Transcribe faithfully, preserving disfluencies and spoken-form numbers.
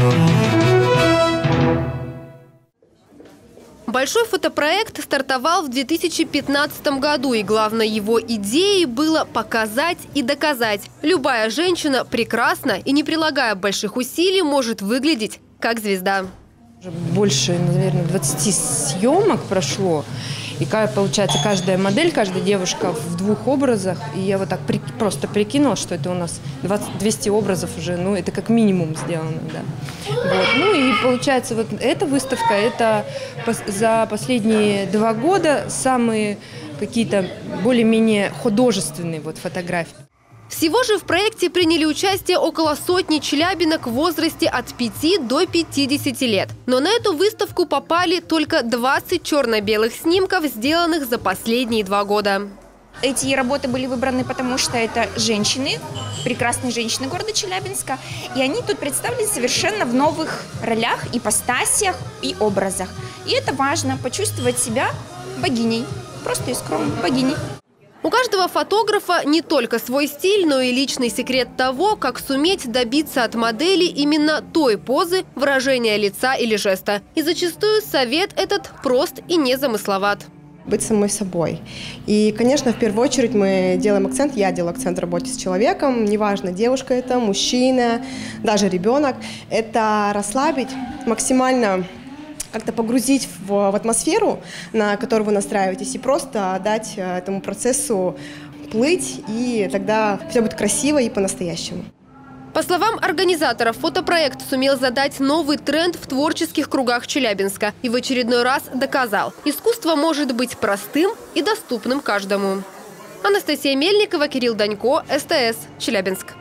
Большой фотопроект стартовал в две тысячи пятнадцатом году, и главной его идеей было показать и доказать. Любая женщина прекрасна и, не прилагая больших усилий, может выглядеть как звезда. Больше, наверное, двадцати съемок прошло. И получается, каждая модель, каждая девушка в двух образах. И я вот так при, просто прикинула, что это у нас двадцать, двести образов уже, ну, это как минимум сделано, да. Вот. Ну и получается, вот эта выставка, это за последние два года самые какие-то более-менее художественные вот фотографии. Всего же в проекте приняли участие около сотни челябинок в возрасте от пяти до пятидесяти лет. Но на эту выставку попали только двадцать черно-белых снимков, сделанных за последние два года. Эти работы были выбраны, потому что это женщины, прекрасные женщины города Челябинска. И они тут представлены совершенно в новых ролях, ипостасях и образах. И это важно – почувствовать себя богиней, просто и скромно, богиней. У каждого фотографа не только свой стиль, но и личный секрет того, как суметь добиться от модели именно той позы, выражения лица или жеста. И зачастую совет этот прост и незамысловат. Быть самой собой. И, конечно, в первую очередь мы делаем акцент, я делаю акцент в работе с человеком, неважно, девушка это, мужчина, даже ребенок, это расслабить, максимально как-то погрузить в, в атмосферу, на которую вы настраиваетесь, и просто дать этому процессу плыть, и тогда все будет красиво и по-настоящему. По словам организаторов, фотопроект сумел задать новый тренд в творческих кругах Челябинска и в очередной раз доказал – искусство может быть простым и доступным каждому. Анастасия Мельникова, Кирилл Данько, СТС, Челябинск.